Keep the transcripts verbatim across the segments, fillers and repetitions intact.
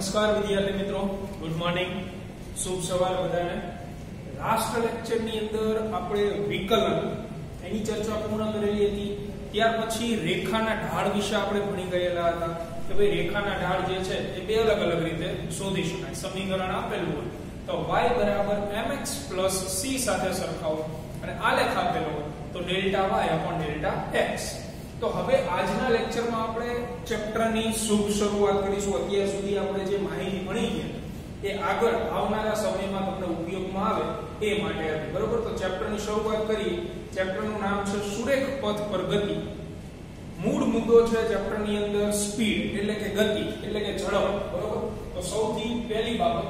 નમસ્કાર વિદ્યાર્થી મિત્રો, ગુડ મોર્નિંગ, શુભ સવાર બધાને। લાસ્ટ લેક્ચર ની અંદર આપણે વિકલન એની ચર્ચા પૂર્ણ કરેલી હતી। ત્યાર પછી રેખાના ઢાળ વિશે આપણે ભણી ગયેલા હતા કે ભાઈ રેખાના ઢાળ જે છે એ બે અલગ અલગ રીતે શોધી શકાય। સમીકરણ આપેલું હોય તો y બરાબર mx plus c સાથે સરખાવો અને આલેખ આપેલો હોય તો delta y upon delta x। તો હવે આજના લેક્ચરમાં આપણે ચેપ્ટરની શુભ શરૂઆત કરીશું। અત્યાર સુધી આપણે જે માહિતી ભણી ગયા એ આગળ આવનારા સમયમાં તમને ઉપયોગમાં આવે એ માટે હતી, બરોબર। તો ચેપ્ટરની શરૂઆત કરી। ચેપ્ટરનું નામ છે સુરેખ પથ પર ગતિ। મૂળ મુદ્દો છે ચેપ્ટરની અંદર સ્પીડ એટલે કે ગતિ એટલે કે ઝડપ, બરોબર। તો સૌથી પહેલી બાબત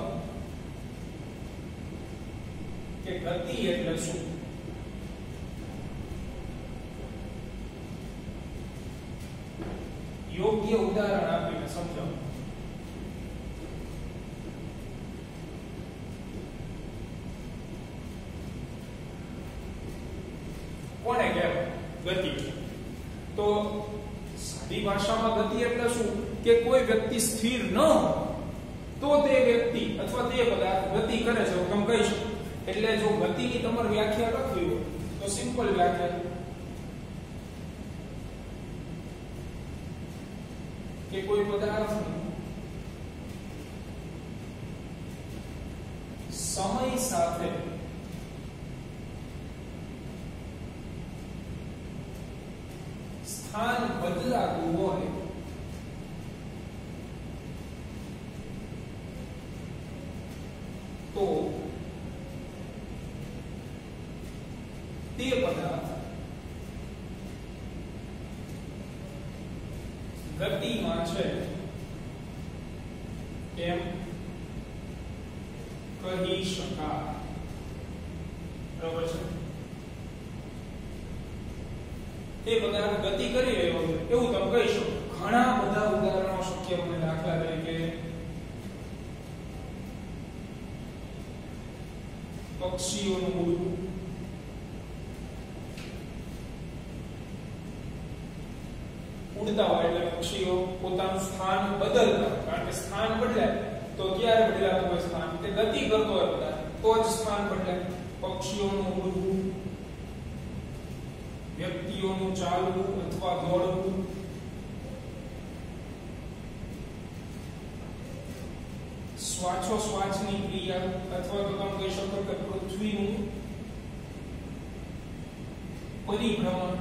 કે ગતિ એટલે શું? યોગ્ય ઉદાહરણ આપીને સમજાવો। કોને કહેવાય ગતિ? તો સાદી ભાષામાં ગતિ એટલે શું કે કોઈ વ્યક્તિ સ્થિર ન હોય તો તે વ્યક્તિ અથવા તે પદાર્થ ગતિ કરે છે, તમે કહી શકો। એટલે જો ગતિની તમારે વ્યાખ્યા લખવી હોય તો સિમ્પલ વ્યાખ્યા કે કોઈ પદાર્થ સમય સાથે સ્થાન બદલાતું હોય તો તે પદાર્થ ગતિમાં છે એમ કહી શકાય, બરાબર છે। તે પદાર્થ ગતિ કરી રહ્યો છે એવું તમે કહી શકો। ઘણા બધા ઉદાહરણો શક્ય બને। દાખલા તરીકે પક્ષીઓનું ઉડવું, ઉડતા હોય એટલે પક્ષીઓ પોતાનું સ્થાન બદલતા હોય, કારણ કે સ્થાન બદલાય તો ક્યારે બદલાતું હોય સ્થાન? તે ગતિ કરતો હોય પદાર્થ તો જ સ્થાન બદલાય। પક્ષીઓનું ઉડવું, વ્યક્તિઓનું ચાલવું અથવા દોડવું, શ્વાસોશ્વાસની ક્રિયા અથવા તો તમે કહી શકો કે પૃથ્વીનું પરિભ્રમણ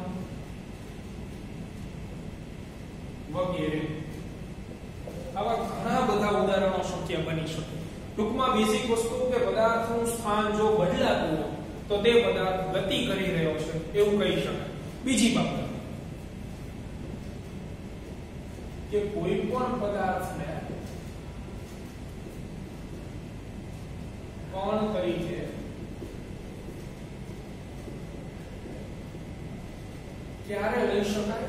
વગેરે। આવા ઘણા બધા ઉદાહરણો શક્ય બની શકે। ટૂંકમાં બેઝિક વસ્તુ કે પદાર્થનું સ્થાન જો બદલાતું હોય તો તે પદાર્થ ગતિ કરી રહ્યો છે એવું કહી શકાય। બીજી બાબત કે કોઈ પણ પદાર્થને કણ તરીકે ક્યારે લઈ શકાય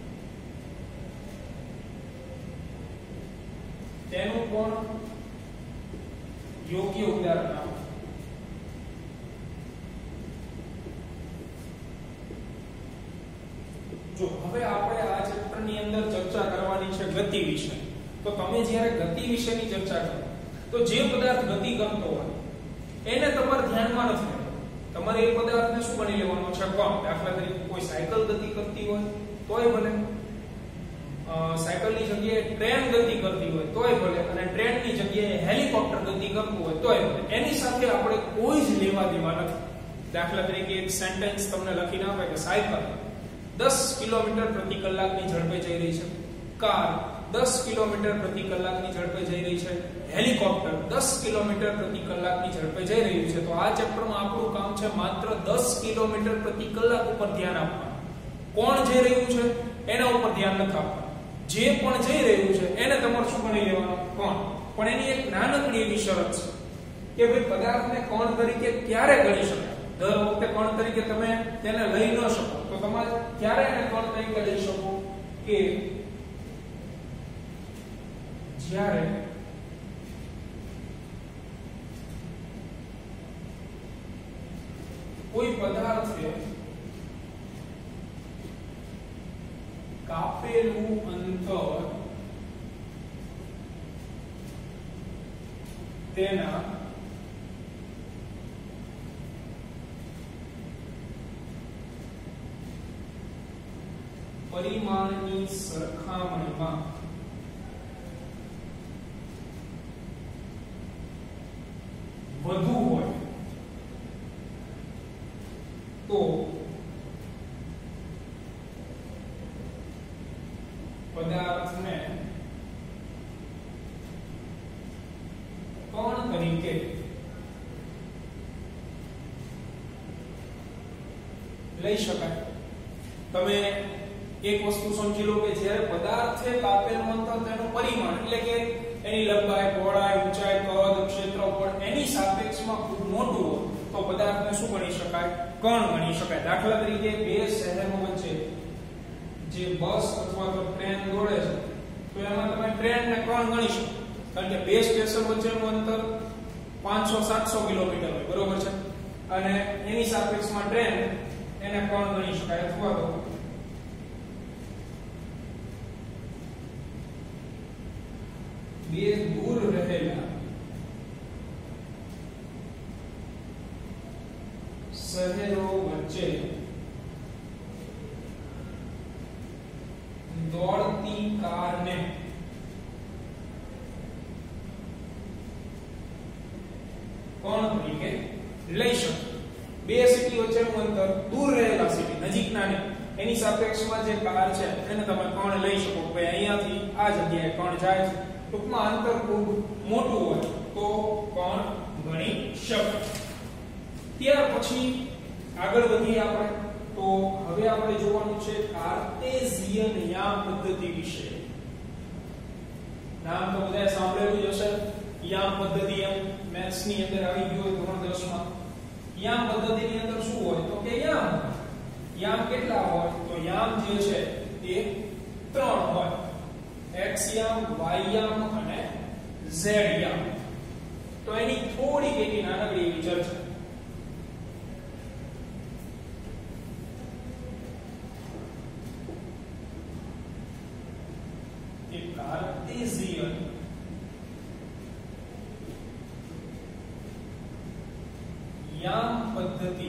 તેનું પણ યોગ્ય ઉદાહરણ આપો। જો હવે આપણે આ ચેપ્ટરની અંદર ચર્ચા કરવાની છે ગતિ વિશે, તો તમે જ્યારે ગતિ વિશેની ચર્ચા કરો તો જે પદાર્થ ગતિ કરતો હોય એને તમારે ધ્યાનમાં નથી લેવાનું। તમારે એ પદાર્થને શું ગણી લેવાનો છે? કણ। દાખલા તરીકે કોઈ સાયકલ ગતિ કરતી હોય તોય ભલે, સાયકલની જગ્યાએ ટ્રેન ગતિ કરતી હોય તોય ભલે, અને ટ્રેનની જગ્યાએ હેલિકોપ્ટર ગતિ કરતું હોય તોય ભલે, એની સાથે આપણે કોઈ જ લેવા દેવા નથી। દાખલા તરીકે એક સેન્ટેન્સ તમને લખીને આપે કે સાયકલ દસ કિલોમીટર પ્રતિ કલાકની ઝડપે જઈ રહી છે, કાર દસ કિલોમીટર પ્રતિ કલાકની ઝડપે જઈ રહી છે, હેલિકોપ્ટર દસ કિલોમીટર પ્રતિ કલાકની ઝડપે જઈ રહ્યું છે। તો આ ચેપ્ટરમાં આપણું કામ છે માત્ર દસ કિલોમીટર પ્રતિ કલાક ઉપર ધ્યાન આપવાનું। કોણ જઈ રહ્યું છે એના ઉપર ધ્યાન નથી આપવાનું। જે પણ જઈ રહ્યું છે એને તમારે શું ગણી લેવાનું? કોણ। પણ એની એક નાનકડી એવી શરત છે કે ભાઈ પદાર્થને કોણ તરીકે ક્યારે ગણી શકાય? દર વખતે કોણ તરીકે તમે તેને લઈ ન શકો, તો તમારે ક્યારે એને કોણ તરીકે લઈ શકો કે જ્યારે કોઈ પદાર્થે કાપેલું અંતર તેના પરિમાણની સરખામણીમાં વધુ હોય તો પદાર્થને કણ તરીકે લઈ શકાય. તમે એક વસ્તુ સમજી લો કે જ્યારે પદાર્થે કાપેલું અંતર તેનું પરિમાણ એટલે કે એની લંબાઈ, પહોળાઈ, ઊંચાઈ, કદ, ક્ષેત્રફળ એની સાપેક્ષમાં ખૂબ મોટું હોય તો પદાર્થને શું ગણી શકાય? કણ ગણી શકાય. દાખલા તરીકે બે શહેરો વચ્ચે જે બસ અથવા તો ટ્રેન દોડે છે તો એમાં તમે ટ્રેનને કણ ગણી શકો, કારણ કે બે સ્ટેશન વચ્ચેનું અંતર પાંચસો સાતસો કિલોમીટર હોય, બરોબર છે, અને એની સાપેક્ષમાં ટ્રેન એને કણ ગણી શકાય. અથવા તો બે દૂર રહેલા શહેરો વચ્ચે દોડતી કારને કોણ તરીકે લઈ શકો. બે સિટી વચ્ચેનું અંતર, દૂર રહેલા સિટી, નજીકના ને એની સાપેક્ષમાં જે કાર છે એને તમે કોણ લઈ શકો. ભાઈ અહીંયાથી આ જગ્યાએ કોણ જાય છે, ટૂંકમાં અંતર ખૂબ મોટું હોય તો કોણ ગણી શકાય. ત્યાર પછી આગળ વધીએ આપણે તો હવે આપણે જોવાનું છે કાર્ટેશિયન યામ પદ્ધતિ વિશે. નામ તો બધાએ સાંભળેલું જ હશે, યામ પદ્ધતિ. એમ મેથ્સ ની અંદર આવી ગયું હોય ધોરણ દસ માં. યામ પદ્ધતિની અંદર શું હોય તો કે યામ યામ કેટલા હોય તો યામ જે છે એ ત્રણ હોય: x યામ, y યામ અને z યામ. તો એની થોડી એવી નાનકડી એવી ચર્ચા. કે કાર્ટેશિયન યામ પદ્ધતિ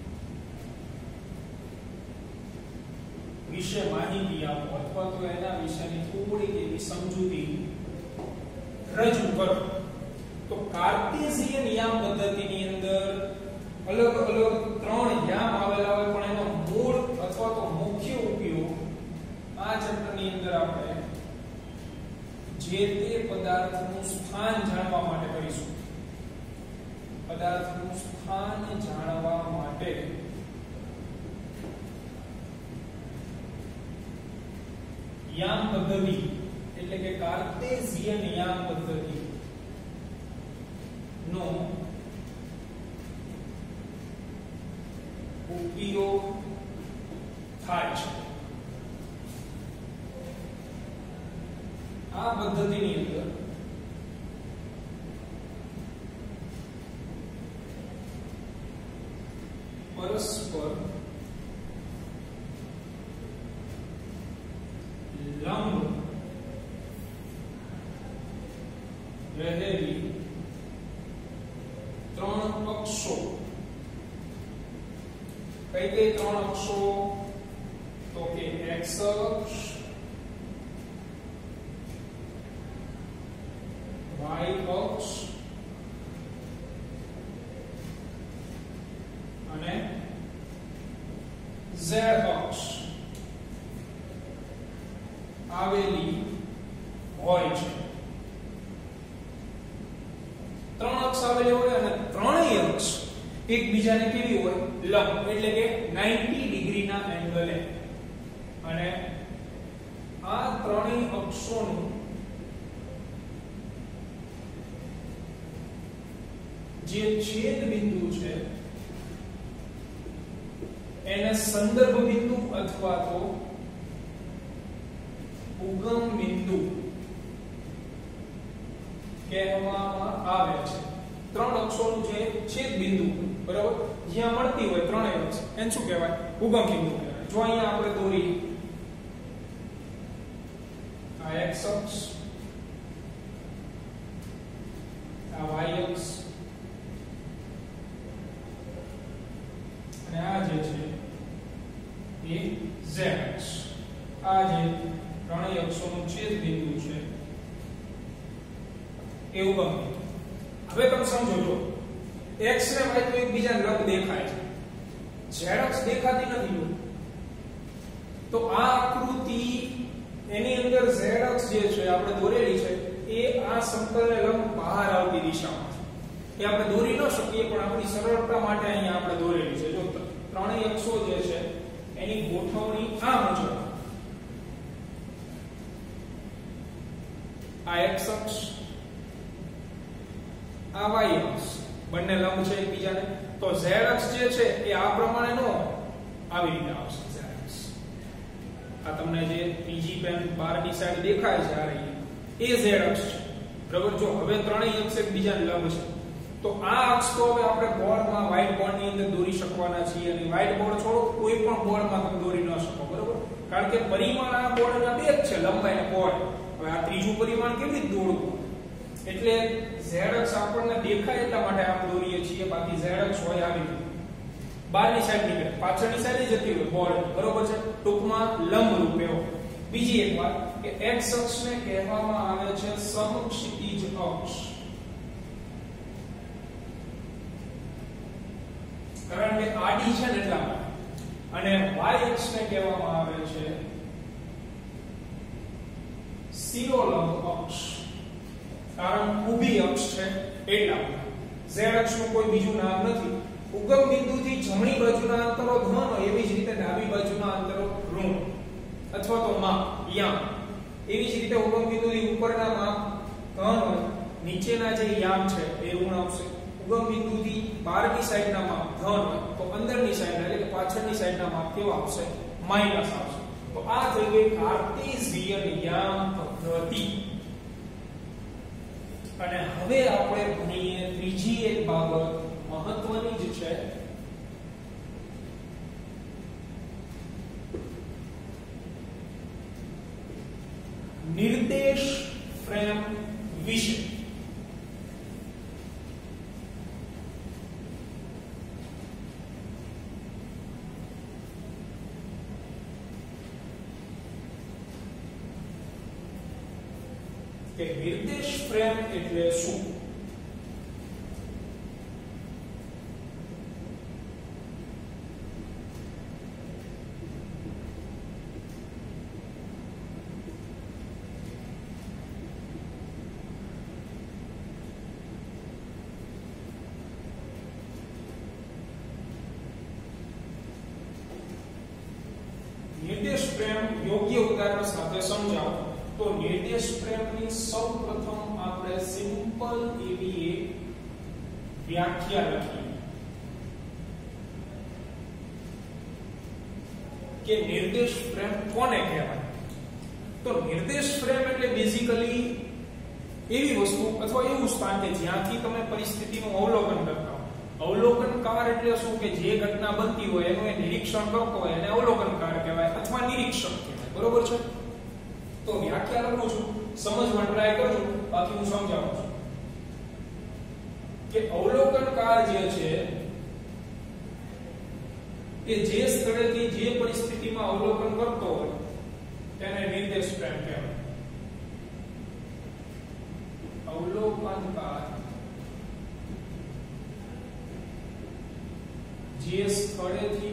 વિશે માહિતી આપો અથવા તો એના વિશેની થોડી એવી સમજૂતી રજૂ કરો. તો કાર્ટેશિયન યામ પદ્ધતિની અંદર અલગ અલગ ત્રણ યામ આવેલા હોય, પણ એનો મૂળ અથવા તો મુખ્ય ઉપયોગ આ ચેપ્ટરની અંદર આપણે જે તે પદાર્થનું સ્થાન જાણવા માટે કરીશું. પદાર્થનું સ્થાન જાણવા માટે યામ પદ્ધતિ એટલે કે કાર્ટેશિયન યામ પદ્ધતિ નો ઉપયોગ થાય છે. આ પદ્ધતિની અંદર પરસ્પર લંબ રહેલી ત્રણ અક્ષો. કઈ કઈ ત્રણ અક્ષો તો કે x અક્ષ, y અક્ષ અને z અક્ષ આવેલી હોય છે. ત્રણ અક્ષ આવેલી હોય અને ત્રણેય અક્ષ એકબીજાને કેવી હોય? લંબ, એટલે કે નવ્વાણું ડિગ્રી ના એંગલે. અને આ ત્રણેય અક્ષોનું જે છેદ બિંદુ છે એને સંદર્ભ બિંદુ અથવા તો ઉગમ બિંદુ કહેવામાં આવે છે. ત્રણ અક્ષોનું જે છેદ બિંદુ, બરાબર, જ્યાં મળતી હોય ત્રણેય અક્ષ, એને શું કહેવાય? ઉગમ બિંદુ કહેવાય. જો અહીંયા આપણે દોરી આ x અક્ષ, આ y કે ઉગમ બિંદુ. હવે તમે સમજો જો x ને y તો એકબીજાને લંબ દેખાય છે, z અક્ષ દેખાતી નથી. તો આ આકૃતિ એની અંદર z અક્ષ જે છે આપણે દોરેલી છે એ આ સમતલને લંબ બહાર આવતી દિશામાં છે. એ આપણે દોરી ન શકીએ પણ આપણી સરળતા માટે અહીંયા આપણે દોરેલી છે. જો ત્રણેય અક્ષો જે છે એની ગોઠવણી આ મુજબ આ x અક્ષ આ y અક્ષ બંને લંબ છે એકબીજાને. તો z અક્ષ જે છે એ આ પ્રમાણે નો આવી રીતે આવશે. z અક્ષ આ તમને જે ત્રીજી પેન બહારની સાઈડ દેખાય છે આ રહી એ z અક્ષ છે બરાબર. જો હવે ત્રણેય અક્ષ એકબીજાને લંબ છે તો આ અક્ષ તો હવે આપણે બોર્ડમાં વ્હાઇટ બોર્ડની અંદર દોરી શકવાના છીએ. અને વ્હાઇટ બોર્ડ છોડો કોઈ પણ બોર્ડમાં તમે દોરી ન શકો બરાબર, કારણ કે પરિમાણ આ બોર્ડના બે જ છે, લંબાઈ અને પહોળાઈ. હવે આ ત્રીજું પરિમાણ કેવી રીતે દોરવું? એટલે z અક્ષ આપણને દેખાય એટલા માટે આમ દોરીએ છીએ. બાકી z અક્ષ હોય આવી રીતે બહારની સાઈડ નીકળે, પાછળની સાઈડ જતી હોય બોર્ડ બરોબર છે. ટૂંકમાં લંબ રૂપે હોય. બીજી એક વાત કે x અક્ષને કહેવામાં આવે છે સમક્ષિતિજ અક્ષ, કારણ કે આડી છે ને એટલા માટે. અને y અક્ષને કહેવામાં આવે છે શિરોલંબ અક્ષ, કારણ ઊભી અક્ષ છે એટલા માટે. z અક્ષનું કોઈ બીજું નામ નથી. ઉગમ બિંદુથી જમણી બાજુના અંતરો ધન હોય એવી જ રીતે ડાબી બાજુના અંતરો ઋણ અથવા તો માપ યામ. એવી જ રીતે ઉગમ બિંદુથી ઉપરના માપ ધન હોય, નીચેના જે યામ છે એ ઋણ આવશે. ઉગમ બિંદુથી બહારની સાઈડના માપ ધન હોય તો અંદરની સાઈડ એટલે કે પાછળની સાઈડના માપ કેવા આવશે? માઈનસ આવશે. તો આ થઈ ગઈ કાર્ટેશિયન યામ પદ્ધતિ. અને હવે આપણે ભણીએ ત્રીજી એક બાબત મહત્વની જ છે, નિર્દેશ ફ્રેમ વિશે. કે નિર્દેશ ફ્રેમ એટલે શું? નિર્દેશ ફ્રેમ યોગ્ય ઉદાહરણ સાથે સમજાવો. તો નિર્દેશ ફ્રેમની સૌપ્રથમ આપણે સિમ્પલ એવી એક વ્યાખ્યા લખી કે નિર્દેશ ફ્રેમ કોને કહેવાય? તો નિર્દેશ ફ્રેમ એટલે બેઝિકલી એવી વસ્તુ અથવા એવું સ્થાન કે જ્યાંથી તમે પરિસ્થિતિનું અવલોકન કરતા હો. અવલોકનકાર એટલે શું? કે જે ઘટના બનતી હોય એનું એ નિરીક્ષણ કરતો હોય એને અવલોકનકાર કહેવાય અથવા નિરીક્ષક કહેવાય. બરોબર છે? તો વ્યાખ્યા લખું છું, સમજવા ટ્રાય કરજો, બાકી હું સમજાવું છું કે અવલોકનકાર જે છે એ જે સ્થળેથી જે પરિસ્થિતિમાં અવલોકન કરતો હોય તેને નિર્દેશ ફ્રેમ કહેવાય. અવલોકનકાર જે સ્થળેથી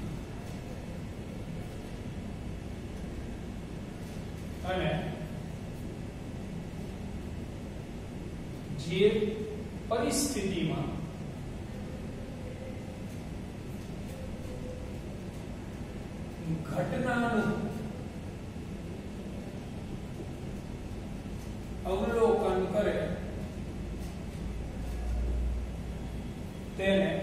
અને જે પરિસ્થિતિમાં ઘટનાનું અવલોકન કરે તેને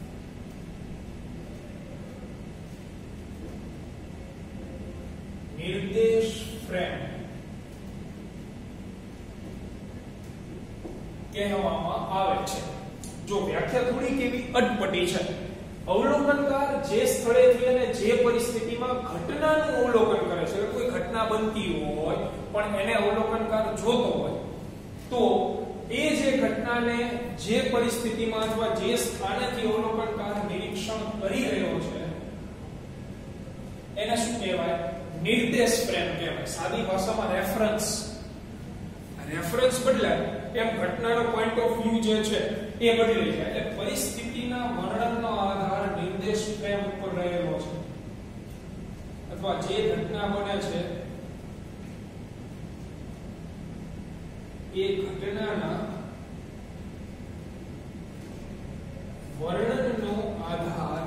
નિર્દેશ ફ્રેમ કહેવામાં આવે છે. જો વ્યાખ્યા થોડી કેવી અટપટી છે. અવલોકનકાર જે સ્થળેથી અને જે પરિસ્થિતિમાં ઘટનાનું અવલોકન કરે છે, કોઈ ઘટના બનતી હોય પણ એને અવલોકનકાર જોતો હોય તો એ જે ઘટનાને જે પરિસ્થિતિમાં અથવા જે સ્થાનેથી અવલોકનકાર નિરીક્ષણ કરી રહ્યો છે એને શું કહેવાય? નિર્દેશ ફ્રેમ કહેવાય. સાદી ભાષામાં રેફરન્સ રેફરન્સ બદલાય એમ ઘટનાનો પોઈન્ટ ઓફ વ્યૂ જે છે એ બદલી જાય. એટલે પરિસ્થિતિના વર્ણનનો આધાર નિર્દેશ ફ્રેમ ઉપર રહેલો છે, અથવા જે ઘટના બને છે એ ઘટનાના વર્ણનનો આધાર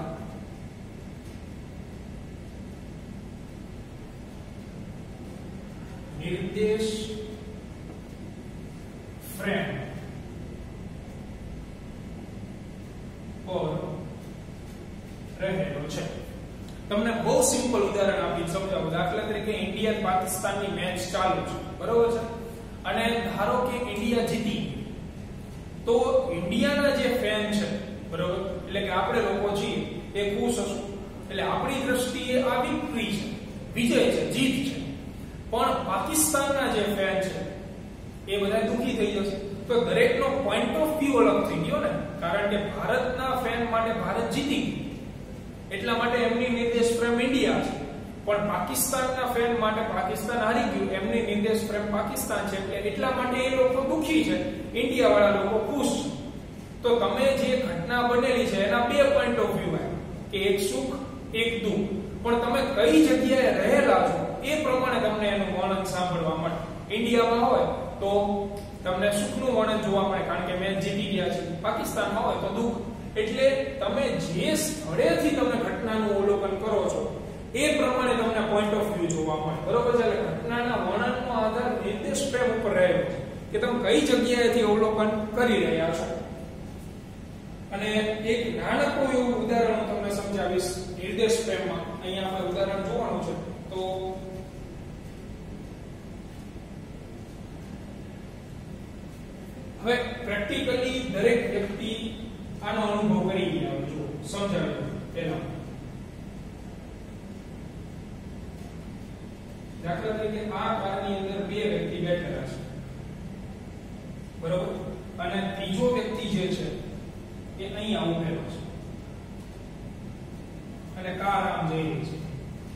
નિર્દેશ ફ્રેમ પર રહેલો છે. તમને બહુ સિમ્પલ ઉદાહરણ આપી સમજાવું. દાખલા તરીકે ઇન્ડિયા પાકિસ્તાનની મેચ ચાલુ છે, બરોબર છે, અને ધારો કે ઇન્ડિયા જીતી, તો ઇન્ડિયાના જે ફેન છે, બરોબર, એટલે કે આપણે લોકો છીએ એ ખુશ હશું, એટલે આપણી દ્રષ્ટિએ આ વિક્ટરી છે, વિજય છે, જીત છે. પણ પાકિસ્તાનના જે ફેન છે એ બધા દુખી થઈ જશે. તો દરેકનો પોઈન્ટ ઓફ વ્યૂ અલગ થઈ ગયો ને, કારણ કે ભારતના ફેન માટે ભારત જીતી ગયું એટલા માટે એમની નિર્દેશ ફ્રેમ ઇન્ડિયા છે, પણ પાકિસ્તાનના ફેન માટે પાકિસ્તાન હારી ગયું, એમની નિર્દેશ ફ્રેમ પાકિસ્તાન છે, એટલે એટલા માટે એ લોકો દુખી છે, ઇન્ડિયા વાળા લોકો ખુશ છે. તો તમે જે ઘટના બનેલી છે એના બે પોઈન્ટ ઓફ વ્યૂ આવે, કે એક સુખ એક દુઃખ, પણ તમે કઈ જગ્યાએ રહેલા છો એ પ્રમાણે તમને એનું વર્ણન સાંભળવા મળે. ઇન્ડિયામાં હોય તો તમને સુખનું વર્ણન જોવા મળે, કારણ કે મેચ જીતી ગયા છે. પાકિસ્તાનમાં હોય તો દુઃખ. એટલે તમે જે સ્થળેથી તમે ઘટનાનું અવલોકન કરો છો એ પ્રમાણે તમને પોઈન્ટ ઓફ વ્યૂ જોવા મળે, બરોબર છે. એટલે ઘટનાના વર્ણનનો આધાર નિર્દેશ ફ્રેમ ઉપર રહેલો છે, કે તમે કઈ જગ્યાએથી અવલોકન કરી રહ્યા છો. અને એક નાનકડું એવું ઉદાહરણ હું તમને સમજાવીશ નિર્દેશ ફ્રેમમાં. અહીંયા આપણે ઉદાહરણ જોવાનું છે. તો હવે પ્રેક્ટિકલી દરેક વ્યક્તિ આનો અનુભવ કરી ગયા હોય. જો સમજાવ્યું પહેલા, દાખલા તરીકે આ કારની અંદર બે વ્યક્તિ બેઠેલા છે, બરોબર, અને ત્રીજો વ્યક્તિ જે છે એ અહીંયા ઉભેલો છે અને કાર આમ જઈ રહી છે.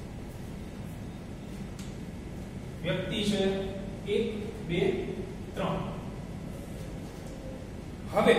વ્યક્તિ છે એક બે ત્રણ. હવે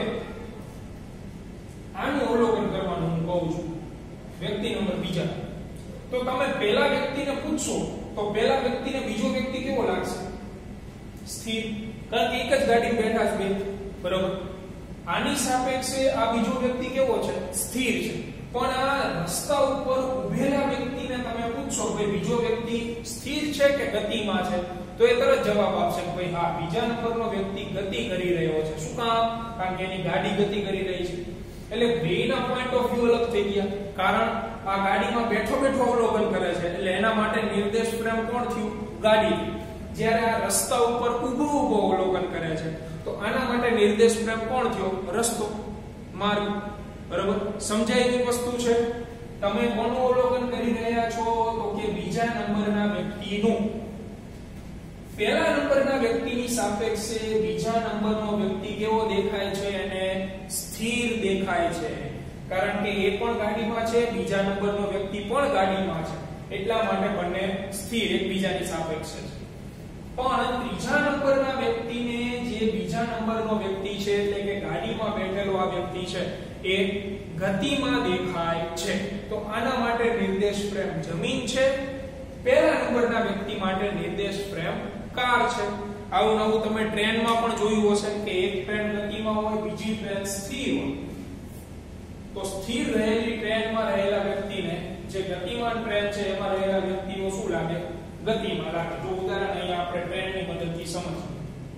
આનું અવલોકન કરવાનું હું કહું છું. વ્યક્તિ નંબર બીજા, તો તમે પહેલા વ્યક્તિને પૂછશો તો પહેલા વ્યક્તિને બીજો વ્યક્તિ કેવો લાગશે? સ્થિર, કારણ કે એક જ ગાડીમાં બેઠા છે બે, બરોબર. આની સાપેક્ષે આ બીજો વ્યક્તિ કેવો છે? સ્થિર છે. પણ આ રસ્તા ઉપર ઉભેલા વ્યક્તિને તમે પૂછશો કે બીજો વ્યક્તિ સ્થિર છે કે ગતિમાં છે, તો એ તરત જવાબ આપશે કે ભાઈ હા, બીજા નંબરનો વ્યક્તિ ગતિ કરી રહ્યો છે. શું કામ? કારણ કે એની ગાડી ગતિ કરી રહી છે. એટલે બેયના પોઈન્ટ ઓફ વ્યૂ અલગ થઈ ગયા, કારણ આ ગાડીમાં બેઠો બેઠો અવલોકન કરે છે, એટલે એના માટે નિર્દેશ ફ્રેમ કોણ થયું? ગાડી. જ્યારે આ રસ્તા ઉપર ઊભો ઊભો અવલોકન કરે છે, તો આના માટે નિર્દેશ ફ્રેમ કોણ થયો? રસ્તો, માર્ગ. બરોબર, સમજાય એવી વસ્તુ છે. તમે કોનું અવલોકન કરી રહ્યા છો? તો કે બીજા નંબરના વ્યક્તિનું. પહેલા નંબરના વ્યક્તિની સાપેક્ષે બીજા નંબરનો વ્યક્તિ કેવો દેખાય છે? અને સ્થિર દેખાય છે, કારણ કે એ પણ ગાડીમાં છે, બીજા નંબરનો વ્યક્તિ પણ ગાડીમાં છે, એટલા માટે બંને સ્થિર એકબીજાની સાપેક્ષે છે. પણ ત્રીજા નંબરના વ્યક્તિને, જે બીજા નંબરનો વ્યક્તિ છે એટલે કે ગાડીમાં બેઠેલો આ વ્યક્તિ છે, એ ગતિમાં દેખાય છે. તો આના માટે નિર્દેશ ફ્રેમ જમીન છે. પહેલા નંબરના વ્યક્તિ માટે નિર્દેશ ફ્રેમ કાર છે. આવું નવું તમે ટ્રેનમાં પણ જોયું હશે કે એક ટ્રેન ગતિમાં હોય, બીજી ટ્રેન સ્થિર હોય. તો સ્થિર રહેલી ટ્રેનમાં રહેલા વ્યક્તિને જે ગતિમાન ટ્રેન છે એમાં રહેલા વ્યક્તિઓ શું લાગે? ગતિમાં લાગે. જો ઉદાહરણ અહીંયા આપણે ટ્રેનની મદદથી સમજીએ.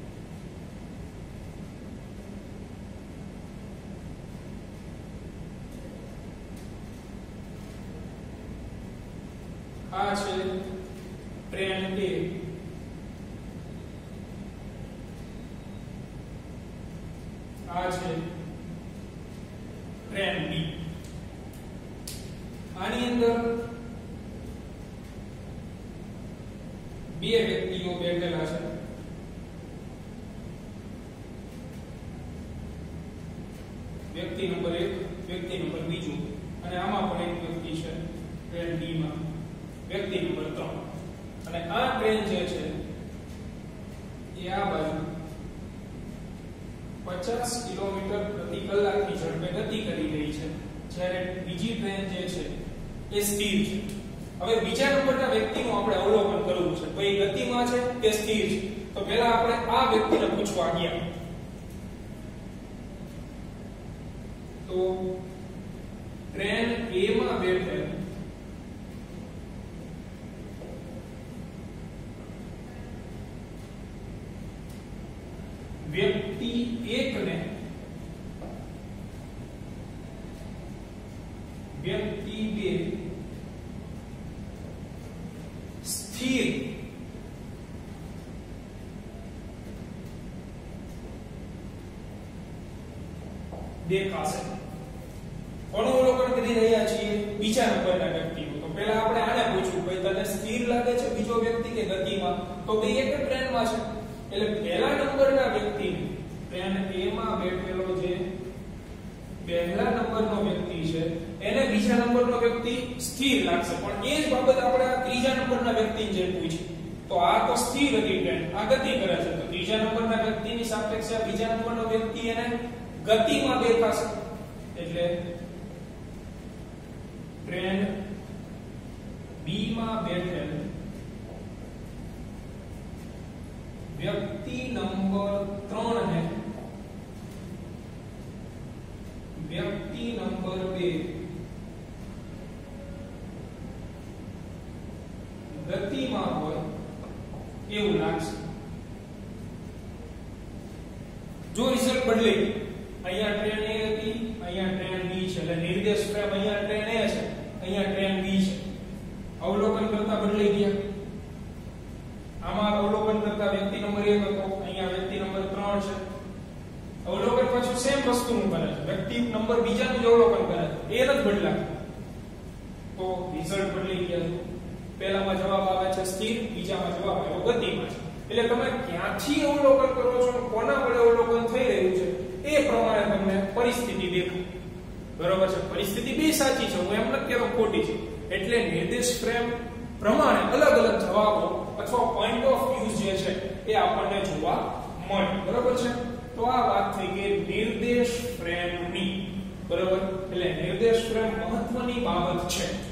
આ છે ટ્રેન A, આ છે ટ્રેન B. આની અંદર બે વ્યક્તિઓ બેઠેલા છે. વ્યક્તિ નંબર એક, વ્યક્તિ નંબર બીજું, અને આમાં પણ એક વ્યક્તિ છે ટ્રેન B માં, વ્યક્તિ નંબર ત્રણ. અને આ ટ્રેન જે છે એ આ બાજુ પચાસ કિલોમીટર પ્રતિ કલાકની ઝડપે ગતિ કરી રહી છે, જ્યારે બીજી ટ્રેન જે છે એ સ્થિર છે. હવે બીજા નંબરના વ્યક્તિનું આપણે અવલોકન કરવું છે, તો એ ગતિમાં છે કે સ્થિર છે. તો પહેલા આપણે આ વ્યક્તિને પૂછવા ગયા. તો ટ્રેન A માં બેઠેલ વ્યક્તિ એક ને વ્યક્તિ બે સ્થિર દેખાશે. કોનું અવલોકન કરી રહ્યા છીએ? બીજા નંબરના વ્યક્તિનું. તો પહેલા આપણે આને પૂછવું, ભાઈ તને સ્થિર લાગે છે બીજો વ્યક્તિ કે ગતિમાં? તો બે એક ટ્રેનમાં છે, એટલે પહેલા નંબરના વ્યક્તિને, ટ્રેન A માં બેઠેલો જે પહેલા નંબરનો વ્યક્તિ છે એને બીજા નંબરનો વ્યક્તિ સ્થિર લાગશે. પણ એ જ બાબત આપણે આ ત્રીજા નંબરના વ્યક્તિને જે પૂછી, તો આ તો સ્થિર હતી ટ્રેન, આ ગતિ કરે છે, તો ત્રીજા નંબરના વ્યક્તિની સાપેક્ષે બીજા નંબરનો વ્યક્તિ એને ગતિમાં દેખાશે. એટલે ટ્રેન B માં બેઠેલ વ્યક્તિ નંબર ત્રણ ને વ્યક્તિ નંબર બે ગતિમાં હોય એવું લાગશે. જો રિઝલ્ટ બદલે, અહીંયા ટ્રેન A હતી, અહીંયા ટ્રેન B છે, એટલે નિર્દેશ ફ્રેમ અહીંયા ટ્રેન A છે, અહીંયા ટ્રેન B છે. અવલોકન કરતા બદલાઈ ગયા. આમાં અવલોકન કરતા વ્યક્તિ નંબર એક હતો, અહીંયા વ્યક્તિ નંબર ત્રણ છે. અવલોકન પાછું સેમ વસ્તુનું કરે છે, વ્યક્તિ નંબર બીજાનું જ અવલોકન કરે છે, એ નથી બદલાતું. તો રિઝલ્ટ બદલાઈ ગયા. પહેલામાં જવાબ આવે છે સ્થિર, બીજામાં જવાબ આવ્યો ગતિમાં છે. એટલે તમે ક્યાંથી અવલોકન કરો છો, કોના વડે અવલોકન થઈ રહ્યું છે, એ પ્રમાણે તમને પરિસ્થિતિ દેખાય. બરોબર છે? પરિસ્થિતિ બે સાચી છે, હું એમ નથી કહેતો ખોટી છે. એટલે નિર્દેશ ફ્રેમ પ્રમાણે અલગ અલગ જવાબો અથવા પોઈન્ટ ઓફ વ્યૂ જે છે એ આપણને જોવા મળે. બરોબર છે? તો આ વાત થઈ કે નિર્દેશ ફ્રેમની. બરોબર? એટલે નિર્દેશ ફ્રેમ મહત્વની બાબત છે.